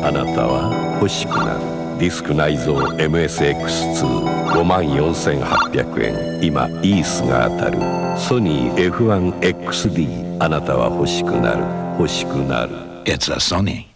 あなたは欲しくなる。ディスク内蔵 MSX254,800 円。今イースが当たる。ソニー F1XD。あなたは欲しくなる。欲しくなる。 It's a Sony.